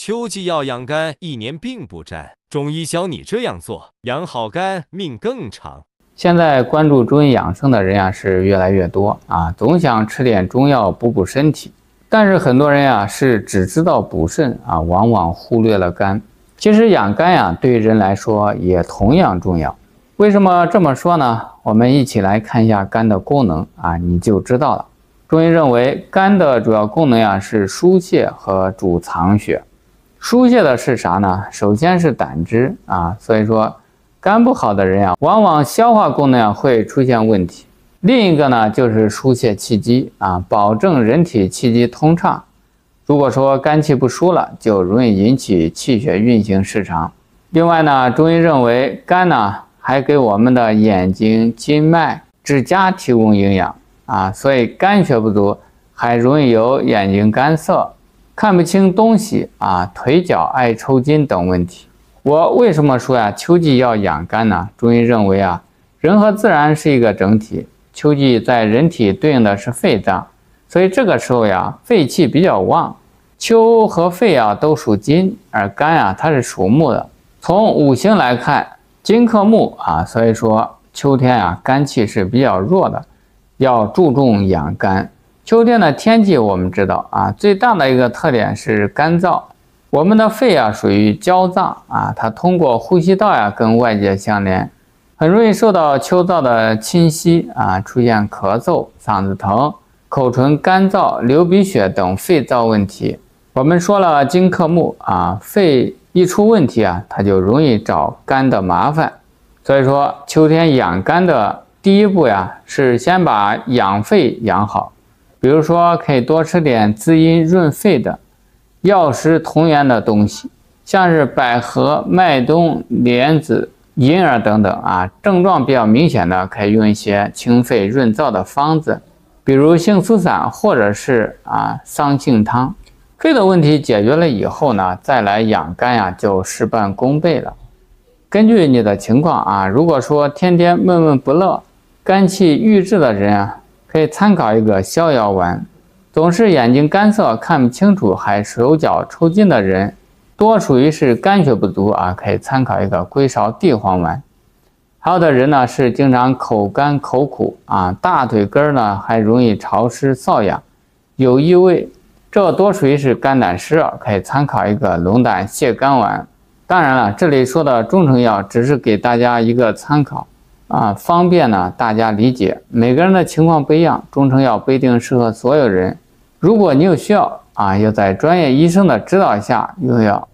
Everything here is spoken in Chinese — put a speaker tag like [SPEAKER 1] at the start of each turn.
[SPEAKER 1] 秋季要养肝，一年并不沾。中医教你这样做，养好肝，命更长。
[SPEAKER 2] 现在关注中医养生的人是越来越多啊，总想吃点中药补身体。但是很多人是只知道补肾啊，往往忽略了肝。其实养肝对人来说也同样重要。为什么这么说呢？我们一起来看一下肝的功能啊，你就知道了。中医认为肝的主要功能是疏泄和主藏血。疏泄的是啥呢？首先是胆汁啊，所以说肝不好的人往往消化功能会出现问题。另一个呢就是疏泄气机啊，保证人体气机通畅。如果说肝气不疏了，就容易引起气血运行失常。另外呢，中医认为肝还给我们的眼睛、筋脉、指甲提供营养啊，所以肝血不足还容易有眼睛干涩、看不清东西啊、腿脚爱抽筋等问题。我为什么说秋季要养肝呢？中医认为人和自然是一个整体，秋季在人体对应的是肺脏，所以这个时候肺气比较旺。秋和肺都属金，而肝它是属木的。从五行来看，金克木啊，所以说秋天肝气是比较弱的，要注重养肝。秋天的天气我们知道最大的一个特点是干燥。我们的肺属于焦脏它通过呼吸道跟外界相连，很容易受到秋燥的侵袭出现咳嗽、嗓子疼、口唇干燥、流鼻血等肺燥问题。我们说了金克木肺一出问题它就容易找肝的麻烦。所以说秋天养肝的第一步是先把养肺养好。比如说可以多吃点滋阴润肺的药食同源的东西，像是百合、麦冬、莲子、银耳等等症状比较明显的可以用一些清肺润燥的方子，比如杏苏散或者是桑杏汤。肺的问题解决了以后呢，再来养肝就事半功倍了。根据你的情况如果说天天闷闷不乐、肝气郁滞的人可以参考一个逍遥丸。总是眼睛干涩、看不清楚，还手脚抽筋的人，多属于是肝血不足可以参考一个归芍地黄丸。还有的人呢是经常口干口苦大腿根呢还容易潮湿瘙痒、有异味，这多属于是肝胆湿热，可以参考一个龙胆泻肝丸。当然了，这里说的中成药只是给大家一个参考方便呢大家理解。每个人的情况不一样，中成药不一定适合所有人。如果你有需要要在专业医生的指导下用药。